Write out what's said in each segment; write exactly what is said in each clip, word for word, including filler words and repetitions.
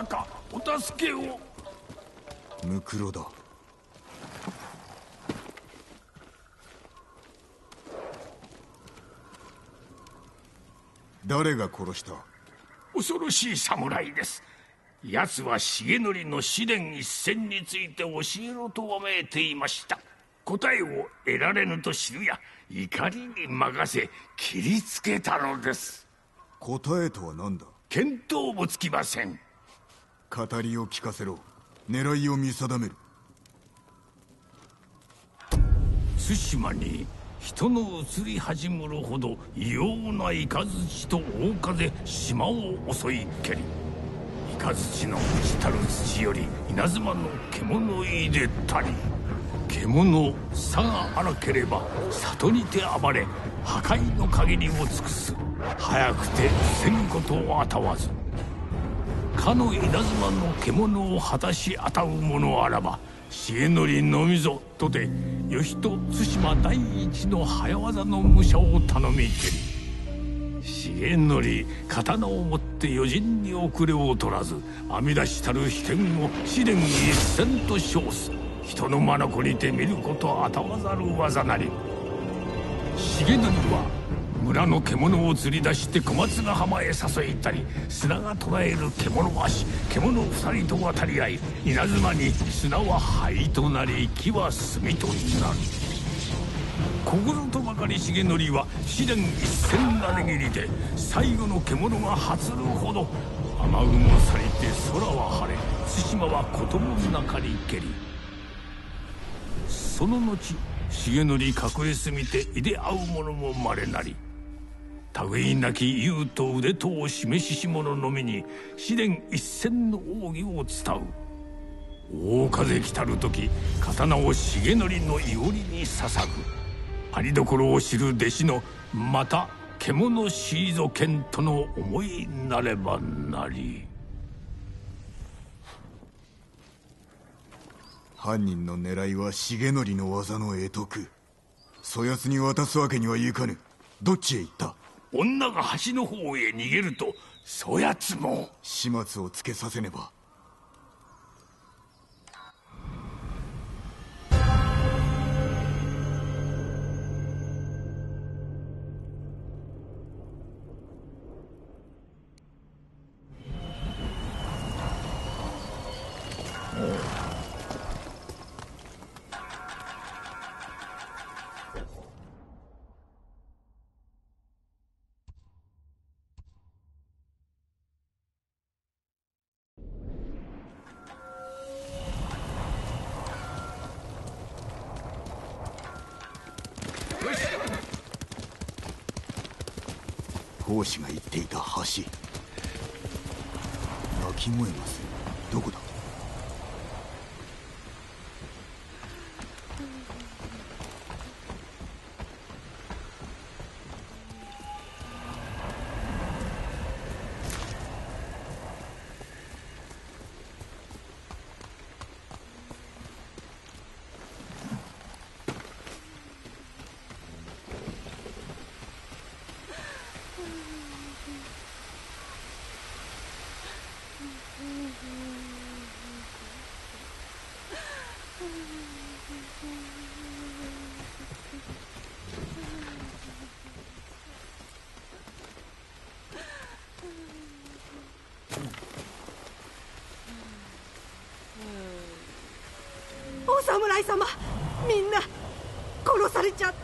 たかお助けを。 ムクロだ。誰が殺した？ 恐ろしい侍です。奴は重則の試練一戦について教えろとわめいていました。答えを得られぬと知るや怒りに任せ切りつけたのです。 答えとは何だ？ 見当もつきません。 語りを聞かせろ。狙いを見定める。 対馬に人の移り始むるほど異様な雷と大風島を襲い蹴り、雷の朽ちたる土より稲妻の獣入れたり、獣さが荒ければ里にて暴れ破壊の限りを尽くす。早くて防ぐことをあたわず、かの稲妻の獣を果たしあたう者あらば重則のみぞとて義と対馬第一の早業の武者を頼みけり、重則刀を持って余人に遅れを取らず編み出したる秘剣を試練一戦と称す。人の眼にて見ることあたわざる技なり。重則は村の獣を釣り出して小松ヶ浜へ誘いたり、砂が捕らえる獣足、獣二人と渡り合い、稲妻に砂は灰となり木は炭となる。ここぞとばかり重則は試練一戦なれぎりで最後の獣が発るほど雨雲去りて空は晴れ、対馬はこともなかりけり。その後重則格へ住みていで会う者もまれなり、類なき勇と腕とを示しし者のみに試練一戦の奥義を伝う。大風来たる時刀を重則のいおりに捧ぐ。ありどころを知る弟子のまた獣シーゾ剣との思いなればなり。 犯人の狙いは重則の技の会得。そやつに渡すわけにはいかぬ。どっちへ行った？ 女が橋の方へ逃げるとそやつも。 始末をつけさせねば。講師が言っていた橋。鳴き声がする。どこだ？ お侍様、みんな殺されちゃって。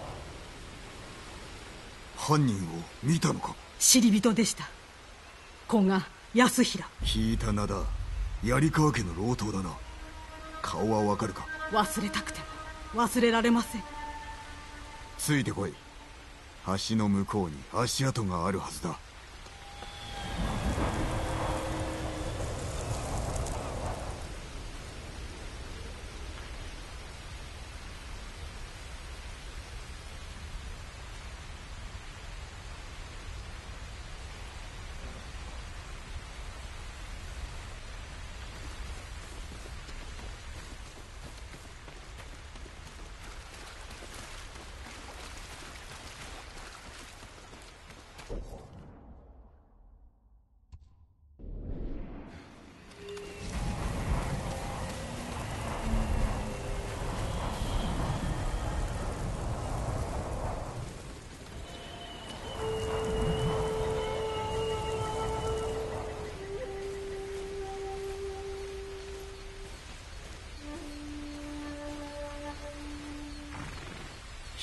犯人を見たのか？ 知り人でした。古賀康平。 聞いた名だ。槍川家の老頭だな。顔はわかるか？ 忘れたくても忘れられません。 ついてこい。橋の向こうに足跡があるはずだ。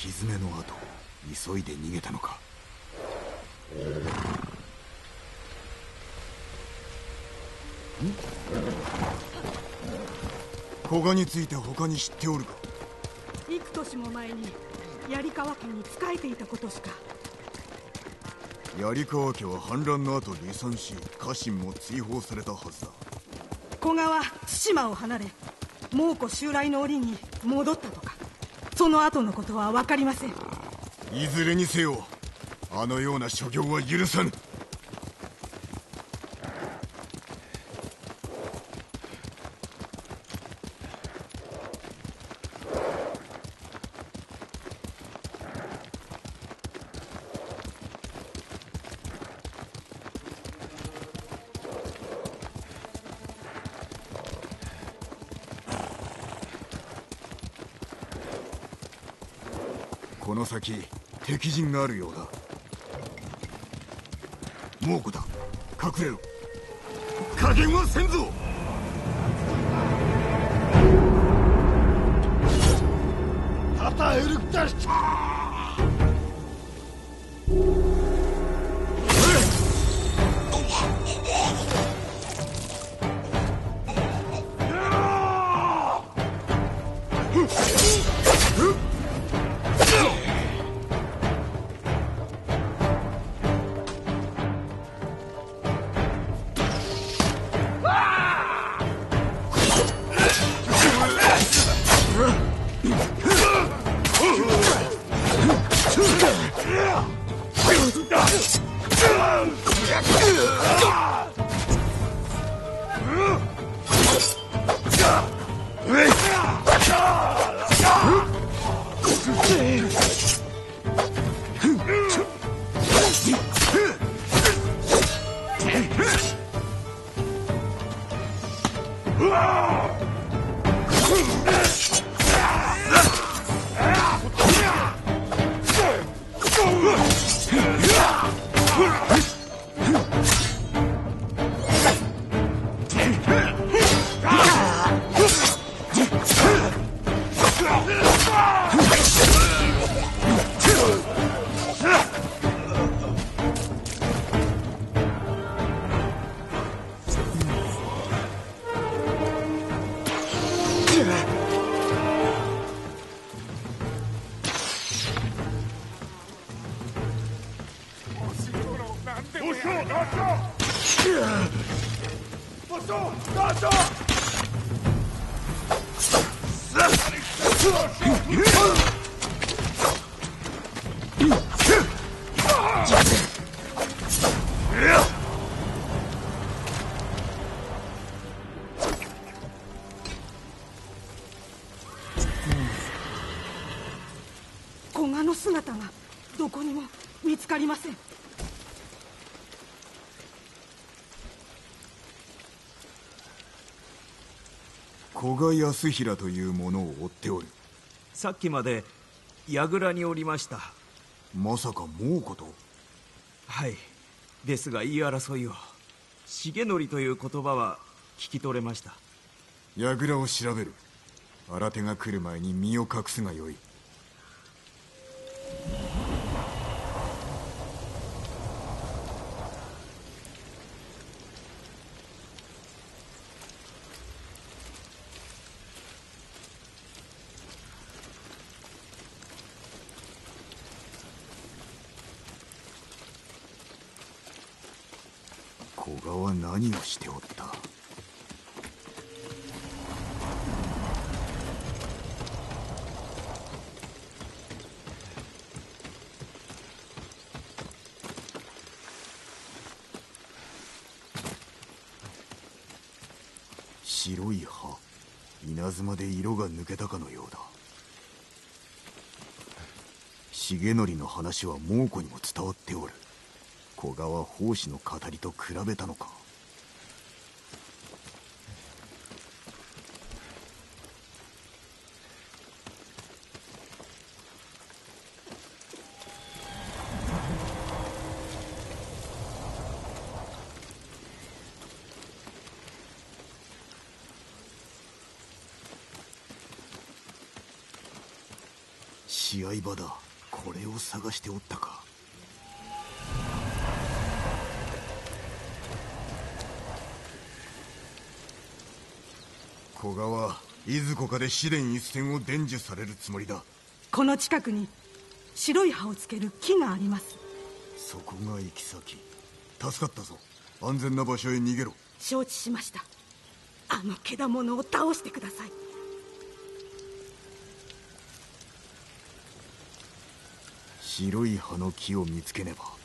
蹄の後急いで逃げたのか。古賀について他に知っておるか。 幾年も前に槍川家に仕えていたことしか。 槍川家は反乱の後離散し、家臣も追放されたはずだ。 古賀は対馬を離れ蒙古襲来の折に戻ったとか、その後のことは分かりません。 いずれにせよあのような所業は許さぬ。この先敵陣があるようだ。蒙古だ、隠れろ。加減はせんぞ。たたえるだし古賀の姿がどこにも見つかりません。 古賀康平という者を追っておる。 さっきまで櫓におりました。 まさか蒙古と。 はい、ですが言い争いを。重則という言葉は聞き取れました。 櫓を調べる。新手が来る前に身を隠すがよい。古賀は何をしておった。白い葉、稲妻で色が抜けたかのようだ。重則の話は蒙古にも伝わっておる。古賀は法師の語りと比べたのか。 し合場だ。これを探しておったか。古賀はいずこかで試練一戦を伝授されるつもりだ。 この近くに白い葉をつける木があります。 そこが行き先。助かったぞ。安全な場所へ逃げろ。 承知しました。あのけだものを倒してください。 白い葉の木を見つけねば。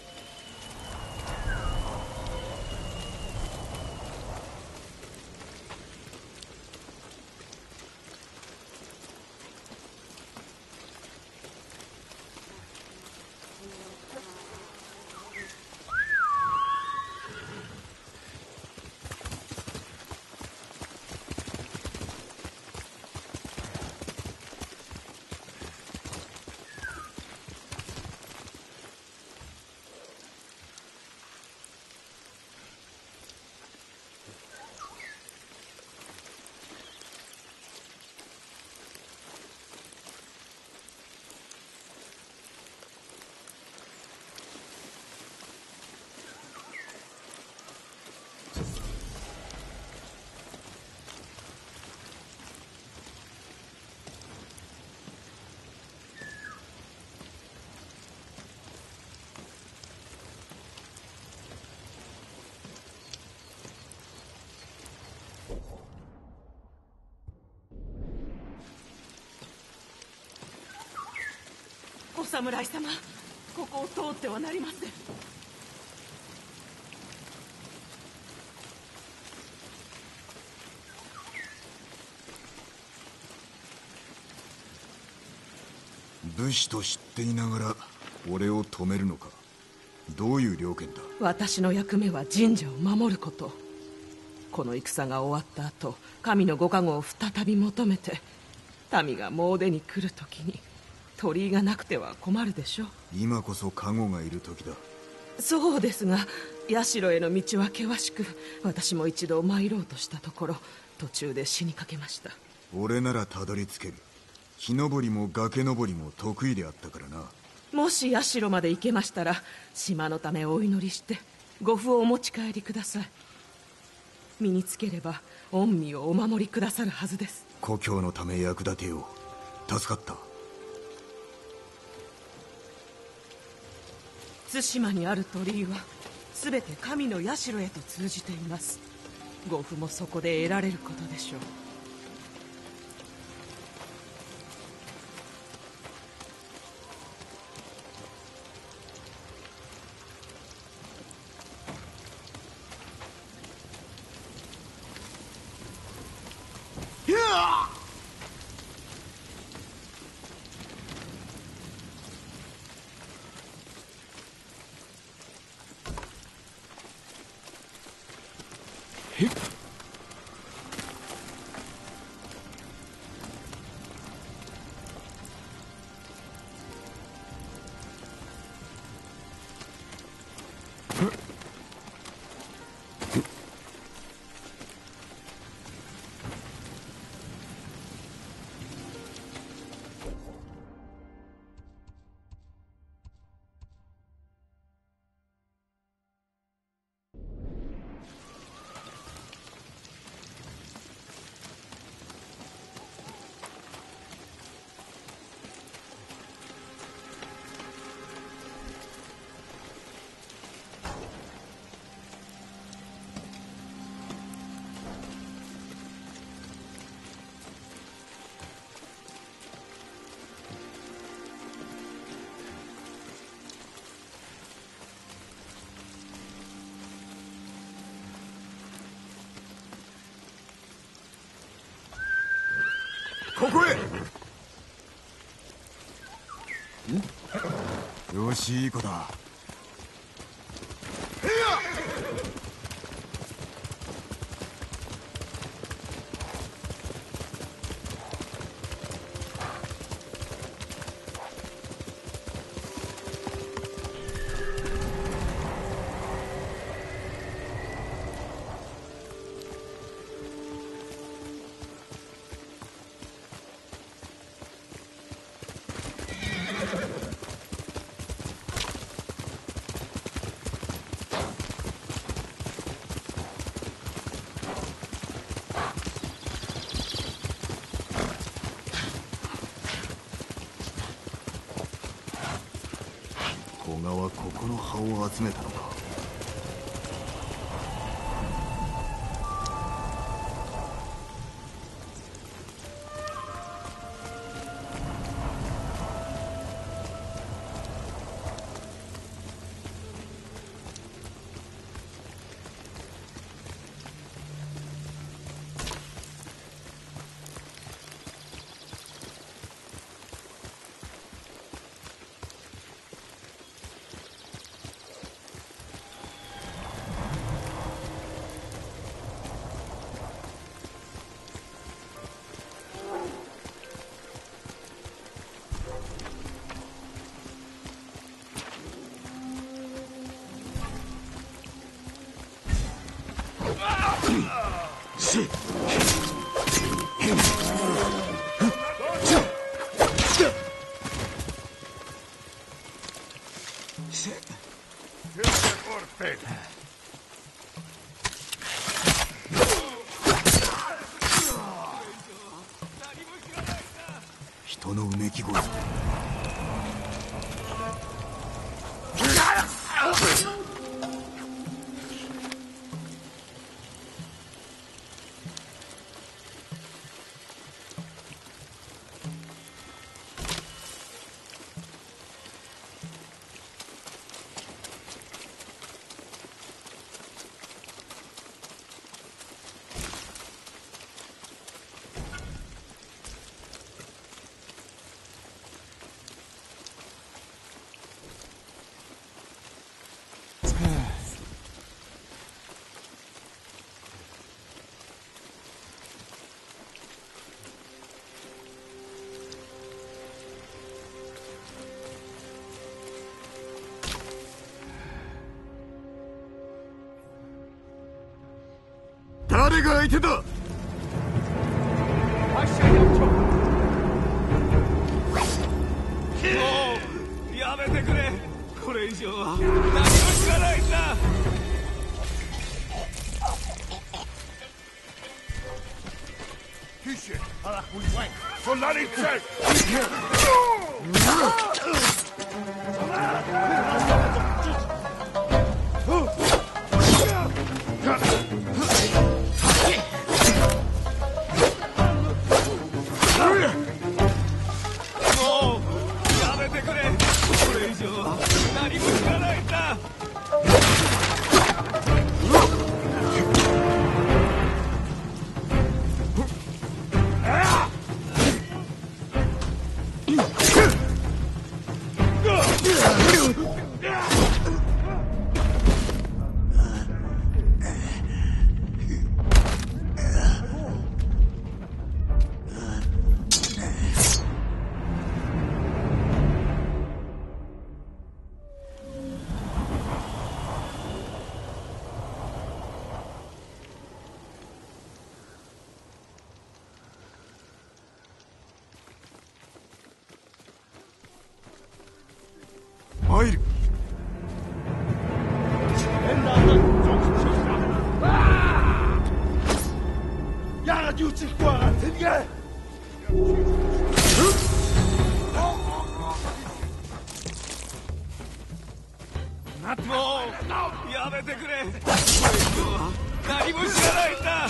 お侍様、ここを通ってはなりません。 武士と知っていながら俺を止めるのか。どういう了見だ。 私の役目は神社を守ること。この戦が終わった後、神のご加護を再び求めて民が詣に来る時に鳥居がなくては困るでしょう。 今こそ加護がいる時だ。 そうですが、社への道は険しく、私も一度参ろうとしたところ途中で死にかけました。 俺ならたどり着ける。木登りも崖登りも得意であったからな。 もし社まで行けましたら、島のためお祈りしてご符をお持ち帰りください。身につければ御身をお守りくださるはずです。 故郷のため役立てよう。助かった。 対馬にある鳥居は全て神の社へと通じています。ご符もそこで得られることでしょう。 ここへ。よし、いい子だ。 古賀はここの葉を集めたのか。人のうめき声。誰が相手だ。もうやめてくれ。これ以上は何も知らないんだ。 参る。 もうやめてくれ。これ以上は何も知らないんだ。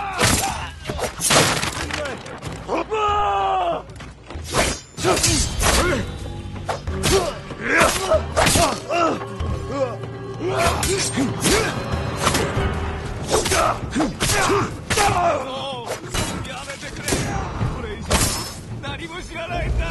何も知らないんだ。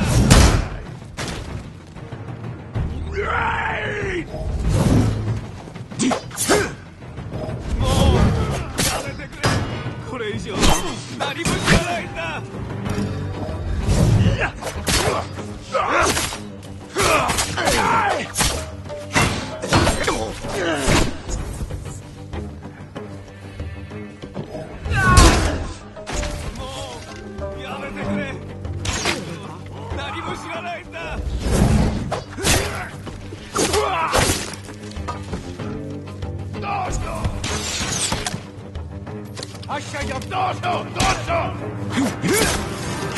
もうやめてくれ。これ以上何も知らないんだ。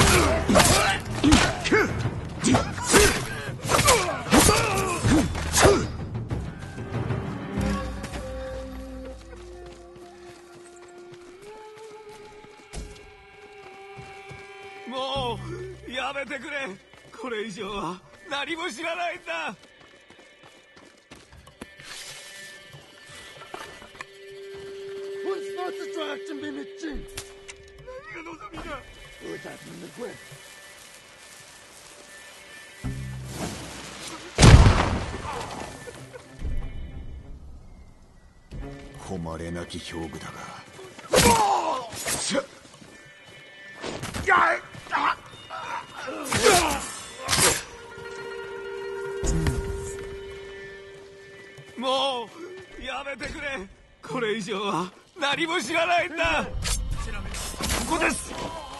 Huh! れ以上は何も知らないんだ。 何が望みだ。 誉れなき兵具だが、 もうやめてくれ。これ以上は何も知らないんだ。ここです。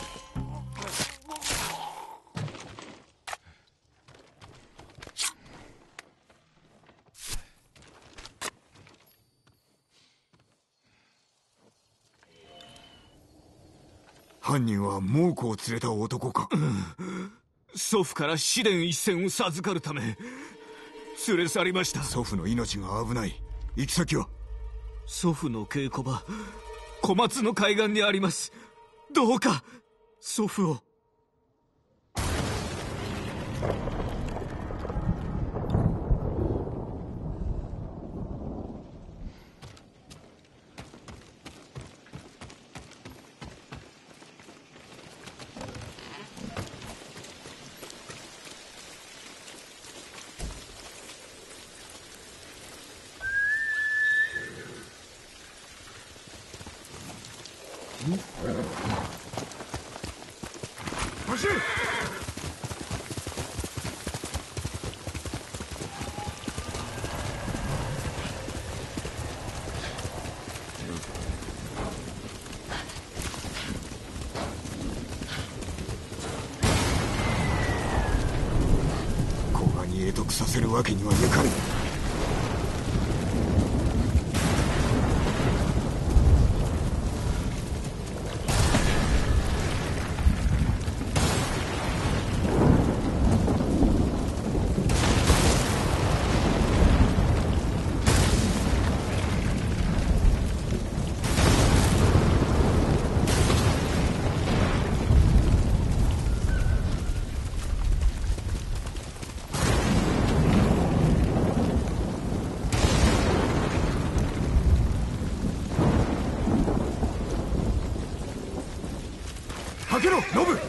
犯人は猛虎を連れた男か。 祖父から試練一戦を授かるため連れ去りました。 祖父の命が危ない。行き先は？ 祖父の稽古場、小松の海岸にあります。どうか祖父を。 走る。古賀に会得させるわけにはいかぬ。開けろ、ノブ。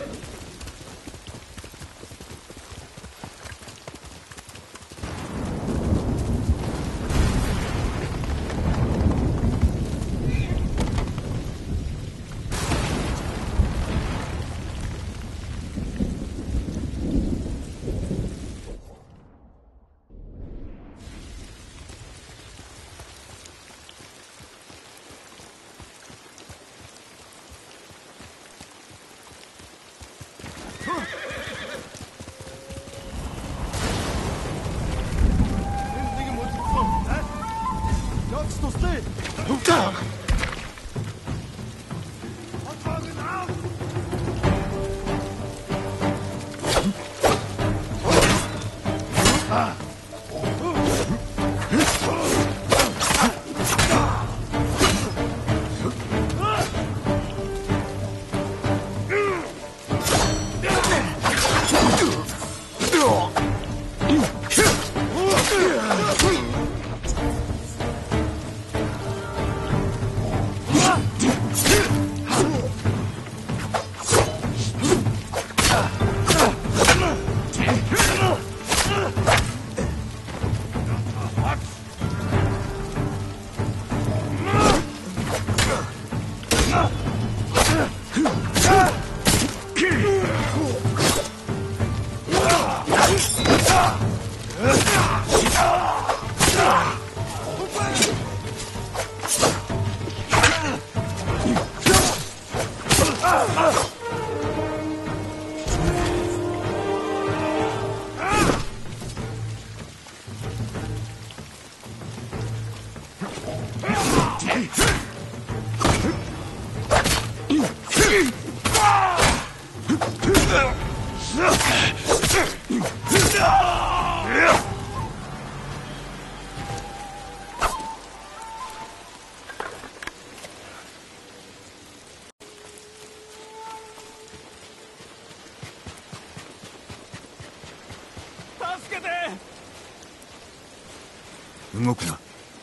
動くな。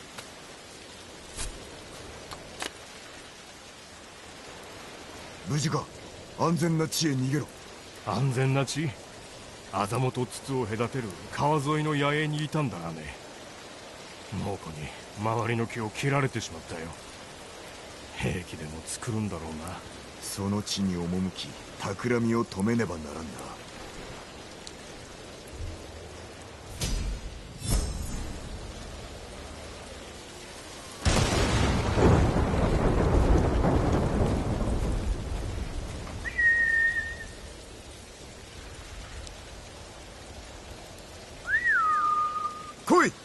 無事か？安全な地へ逃げろ。 安全な地？アザモと筒を隔てる川沿いの野営にいたんだがね。猛虎に周りの木を切られてしまったよ。兵器でも作るんだろうな。 その地に赴き企みを止めねばならんな。来い。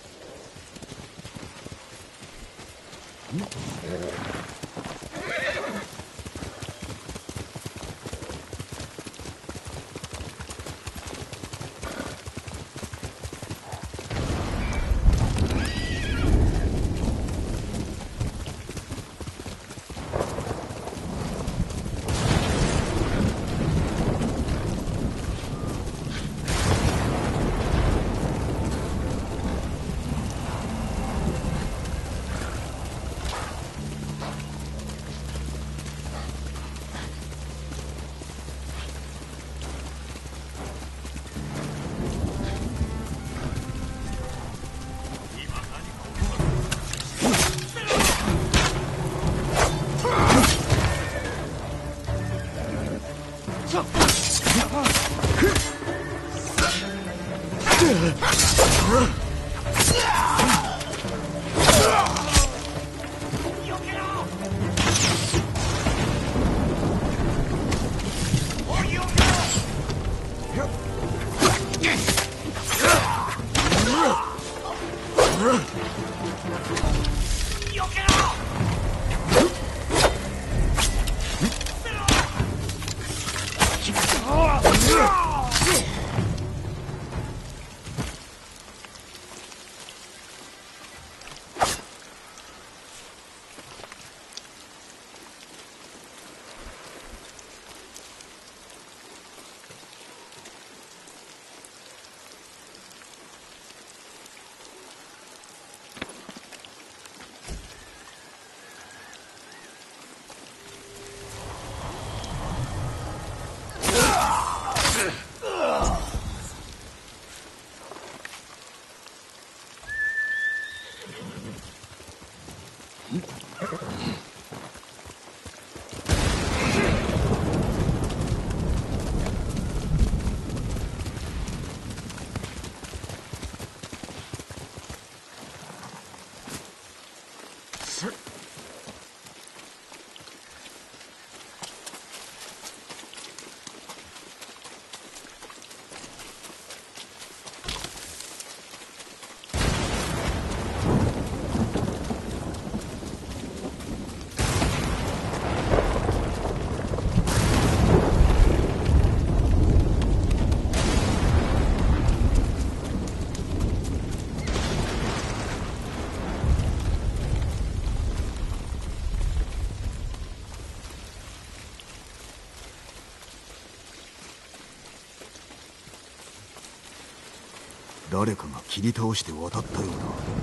誰かが切り倒して渡ったようだ。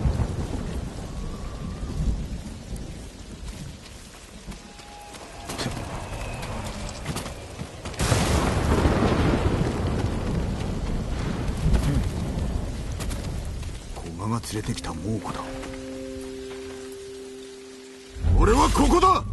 古賀が連れてきた猛虎だ。俺はここだ。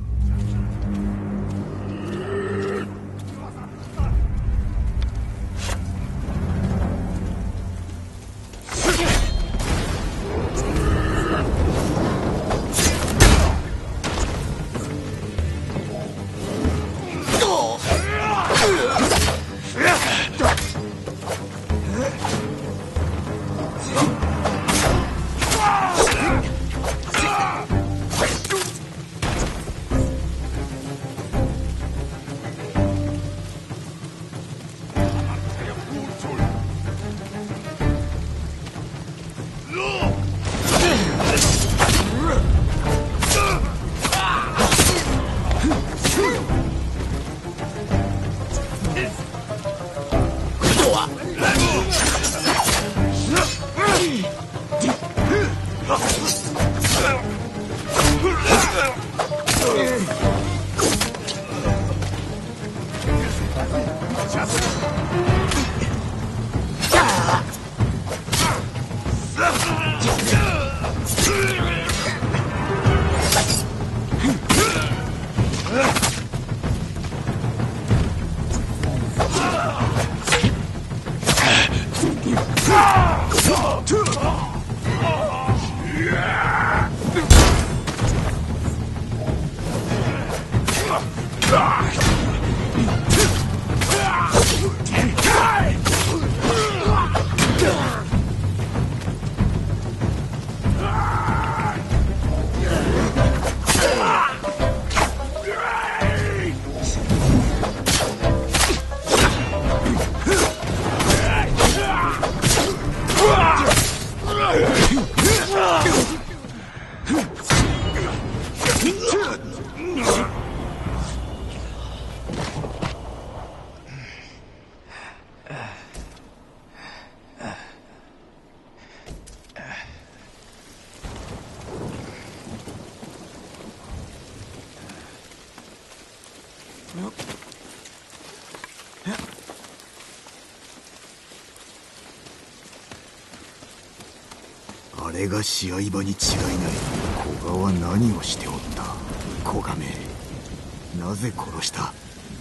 あれが試合場に違いない。古賀は何をしておった。古賀め、なぜ殺した。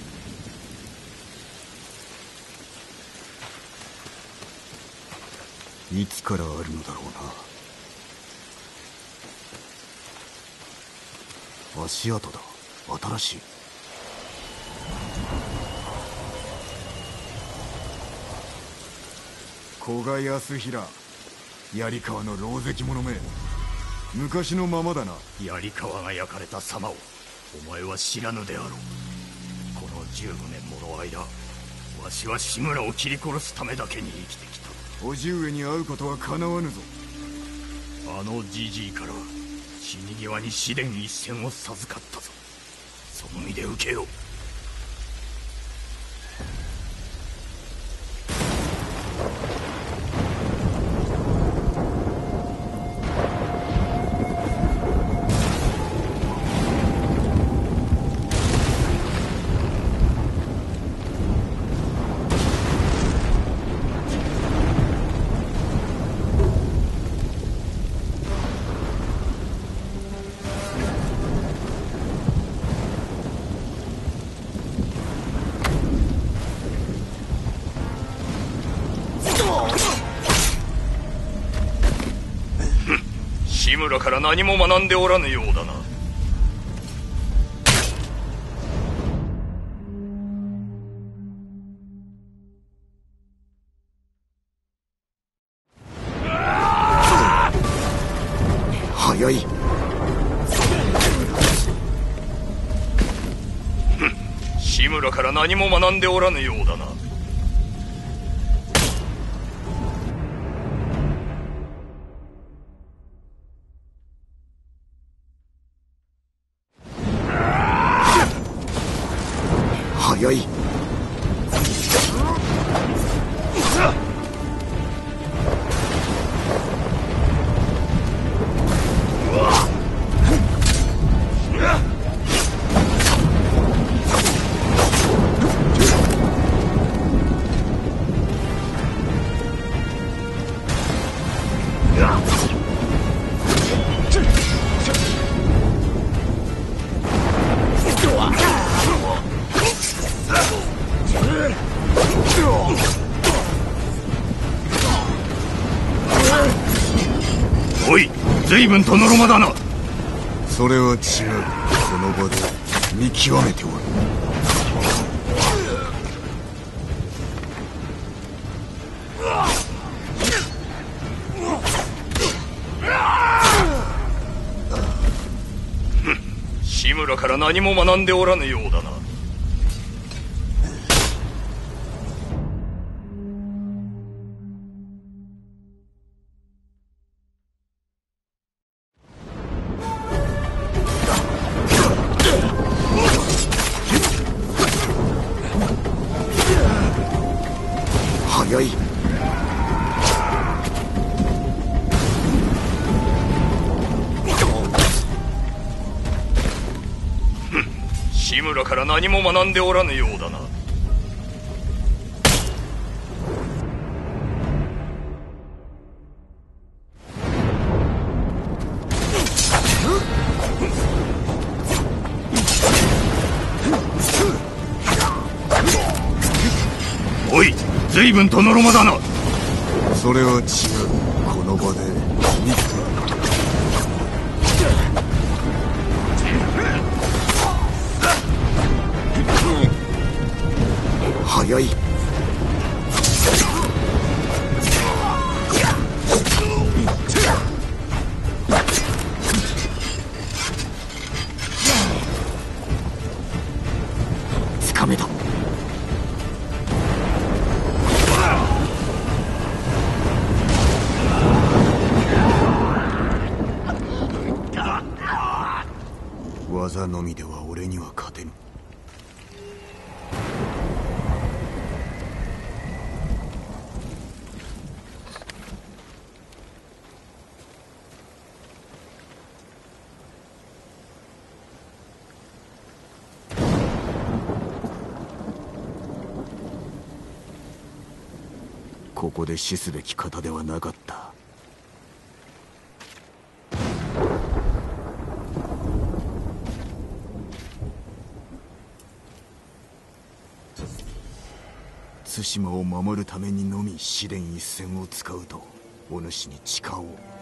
いつからあるのだろうな。足跡だ。新しい。古賀康平、槍川の狼藉者め、昔のままだな。 槍川が焼かれた様をお前は知らぬであろう。このじゅうごねんもの間、わしは志村を切り殺すためだけに生きてきた。 叔父上に会うことはかなわぬぞ。 あのじじいから死に際に試練一戦を授かったぞ。その身で受けよう。志村から何も学んでおらぬようだな。 早い。 志村から何も学んでおらぬようだな。 早い。 おい、随分とのろまだな。 それは違う。この場で見極めておる。 志村から何も学んでおらぬようだな。 早い。 志村から何も学んでおらぬようだな。おい、随分とのろまだな。 それは違う。この場で見つけ。早い。つかめた。技のみでは俺には勝てぬ。ここで死すべき方ではなかった。 対馬を守るためにのみ紫電一戦を使うとお主に誓おう。